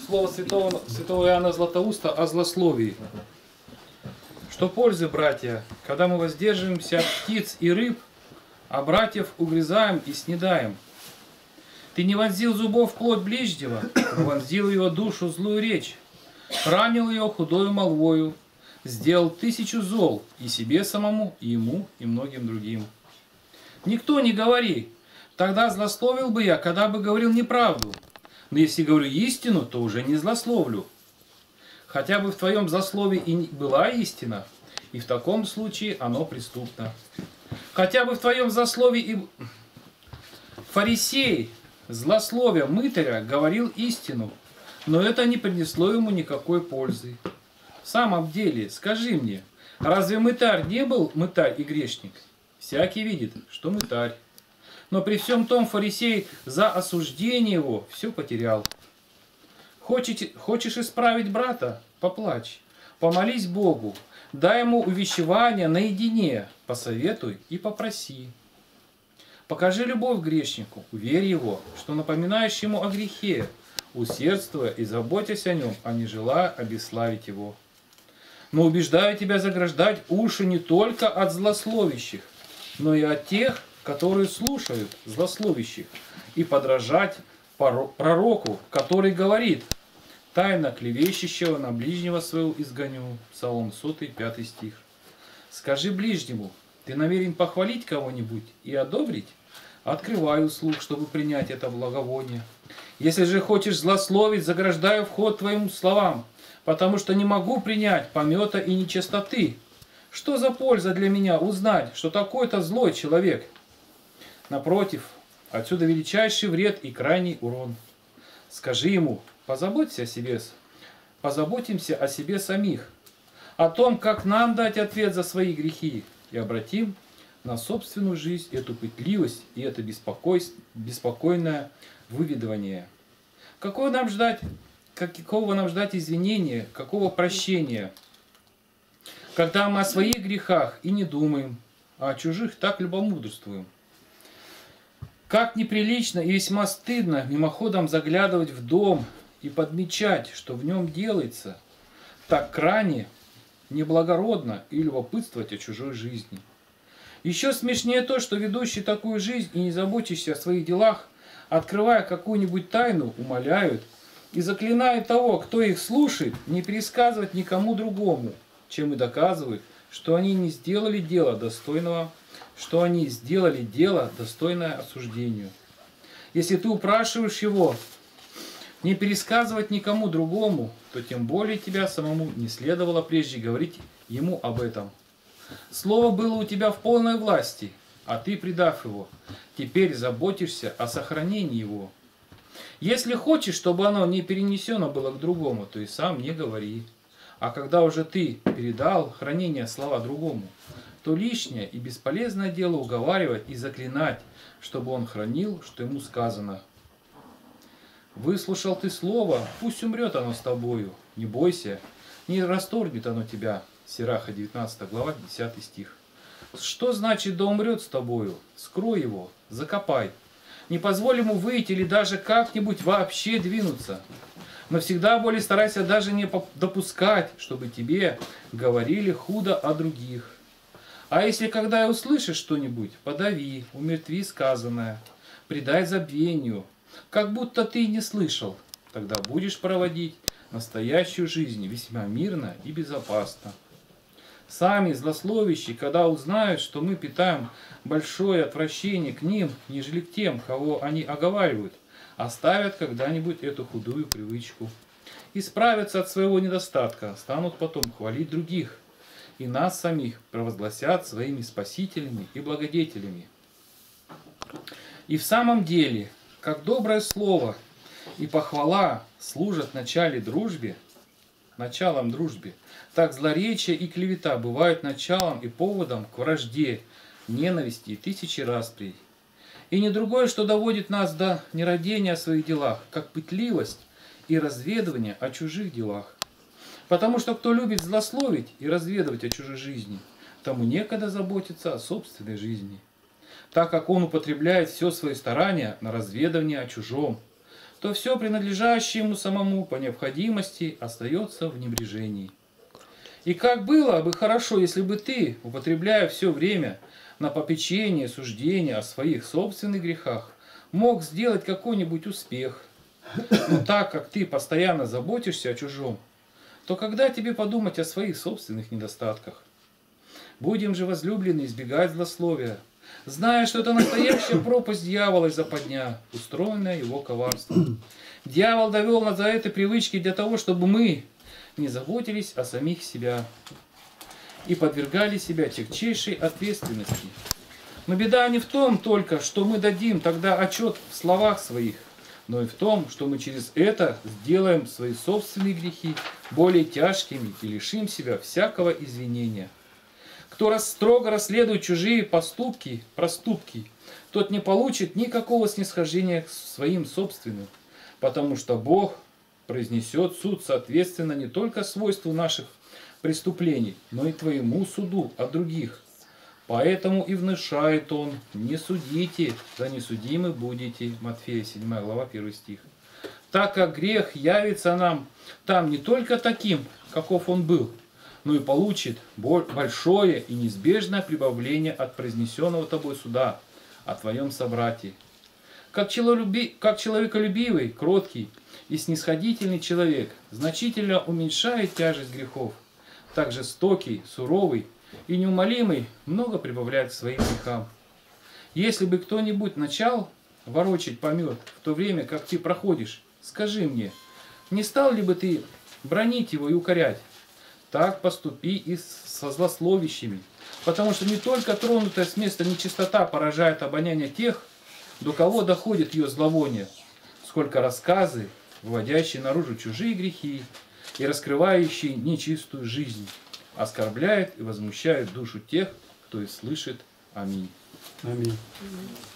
Слово святого Иоанна Златоуста о злословии. Что пользы, братья, когда мы воздерживаемся от птиц и рыб, а братьев угрызаем и снедаем? Ты не вонзил зубов в плоть ближнего, но вонзил его душу злую речь, ранил ее худою молвою, сделал 1000 зол и себе самому, и ему, и многим другим. Никто не говори, тогда злословил бы я, когда бы говорил неправду. Но если говорю истину, то уже не злословлю. Хотя бы в твоем злословии и была истина, и в таком случае оно преступно. Хотя бы в твоем злословии и фарисей, злословия мытаря, говорил истину, но это не принесло ему никакой пользы. В самом деле, скажи мне, разве мытарь не был мытарь и грешник? Всякий видит, что мытарь. Но при всем том фарисей за осуждение его все потерял. Хочешь исправить брата? Поплачь. Помолись Богу. Дай ему увещевание наедине. Посоветуй и попроси. Покажи любовь к грешнику. Уверь его, что напоминаешь ему о грехе, усердствуя и заботясь о нем, а не желая обесславить его. Но убеждаю тебя заграждать уши не только от злословящих, но и от тех, которые слушают злословящих, и подражать пророку, который говорит: «Тайно клевещущего на ближнего своего изгоню». Псалом 105 стих. Скажи ближнему: ты намерен похвалить кого-нибудь и одобрить? Открываю слух, чтобы принять это благовоние. Если же хочешь злословить, заграждаю вход твоим словам, потому что не могу принять помета и нечистоты. Что за польза для меня узнать, что такой-то злой человек? Напротив, отсюда величайший вред и крайний урон. Скажи ему: позаботься о себе, позаботимся о себе самих, о том, как нам дать ответ за свои грехи, и обратим на собственную жизнь эту пытливость и это беспокойное выведывание. Какого нам ждать извинения, какого прощения, когда мы о своих грехах и не думаем, а о чужих так любомудрствуем? Как неприлично и весьма стыдно мимоходом заглядывать в дом и подмечать, что в нем делается, так крайне неблагородно и любопытствовать о чужой жизни. Еще смешнее то, что ведущий такую жизнь и не заботящийся о своих делах, открывая какую-нибудь тайну, умоляют и заклинают того, кто их слушает, не пересказывать никому другому, чем и доказывают, что они сделали дело, достойное осуждению. Если ты упрашиваешь его не пересказывать никому другому, то тем более тебя самому не следовало прежде говорить ему об этом. Слово было у тебя в полной власти, а ты, предав его, теперь заботишься о сохранении его. Если хочешь, чтобы оно не перенесено было к другому, то и сам не говори. А когда уже ты передал хранение слова другому, то лишнее и бесполезное дело уговаривать и заклинать, чтобы он хранил, что ему сказано. Выслушал ты слово, пусть умрет оно с тобою, не бойся, не расторгнет оно тебя. Сираха 19 глава 10 стих. Что значит да умрет с тобою? Скрой его, закопай. Не позволь ему выйти или даже как-нибудь вообще двинуться. Но всегда более старайся даже не допускать, чтобы тебе говорили худо о других. А если когда и услышишь что-нибудь, подави, умертви сказанное, предай забвению, как будто ты и не слышал. Тогда будешь проводить настоящую жизнь весьма мирно и безопасно. Сами злословящие, когда узнают, что мы питаем большое отвращение к ним, нежели к тем, кого они оговаривают, оставят когда-нибудь эту худую привычку. Исправятся от своего недостатка, станут потом хвалить других, и нас самих провозгласят своими спасителями и благодетелями. И в самом деле, как доброе слово и похвала служат началом дружбе, так злоречие и клевета бывают началом и поводом к вражде, ненависти и тысячи расприй. И не другое, что доводит нас до нерадения о своих делах, как пытливость и разведывание о чужих делах. Потому что кто любит злословить и разведывать о чужой жизни, тому некогда заботиться о собственной жизни. Так как он употребляет все свои старания на разведывание о чужом, то все принадлежащее ему самому по необходимости остается в небрежении. И как было бы хорошо, если бы ты, употребляя все время на попечение, суждение о своих собственных грехах, мог сделать какой-нибудь успех. Но так как ты постоянно заботишься о чужом, то когда тебе подумать о своих собственных недостатках? Будем же, возлюбленные, избегать злословия, зная, что это настоящая пропасть дьявола и западня, устроенная его коварством. Дьявол довел нас до этой привычки для того, чтобы мы не заботились о самих себя и подвергали себя тягчайшей ответственности. Но беда не в том только, что мы дадим тогда отчет в словах своих, но и в том, что мы через это сделаем свои собственные грехи более тяжкими и лишим себя всякого извинения. Кто строго расследует чужие проступки, тот не получит никакого снисхождения к своим собственным, потому что Бог произнесет суд соответственно не только свойству наших преступлений, но и твоему суду от других. Поэтому и внушает он: не судите, да не судимы будете. Матфея 7 глава 1 стих. Так как грех явится нам там не только таким, каков он был, но и получит большое и неизбежное прибавление от произнесенного тобой суда о твоем собрате. Как человеколюбивый, кроткий и снисходительный человек значительно уменьшает тяжесть грехов, так жестокий, суровый и неумолимый много прибавляет к своим грехам. Если бы кто-нибудь начал ворочать помет в то время, как ты проходишь, скажи мне, не стал ли бы ты бранить его и укорять? Так поступи и со злословящими, потому что не только тронутая с места нечистота поражает обоняние тех, до кого доходит ее зловоние, сколько рассказы, выводящие наружу чужие грехи и раскрывающие нечистую жизнь, оскорбляет и возмущает душу тех, кто их слышит. Аминь. Аминь.